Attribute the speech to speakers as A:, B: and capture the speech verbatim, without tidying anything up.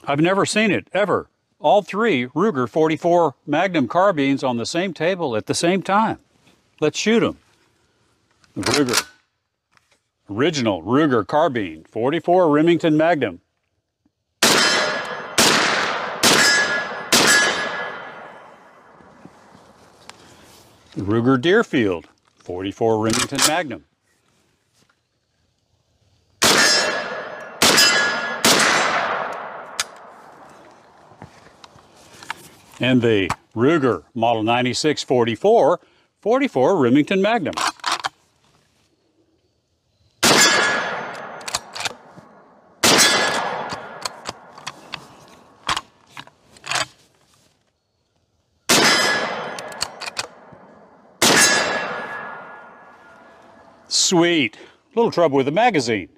A: I've never seen it, ever. All three Ruger forty-four Magnum Carbines on the same table at the same time. Let's shoot them. The Ruger. Original Ruger Carbine, forty-four Remington Magnum. The Ruger Deerfield, forty-four Remington Magnum. And the Ruger Model ninety-six forty-four, forty-four Remington Magnum. Sweet. Little trouble with the magazine.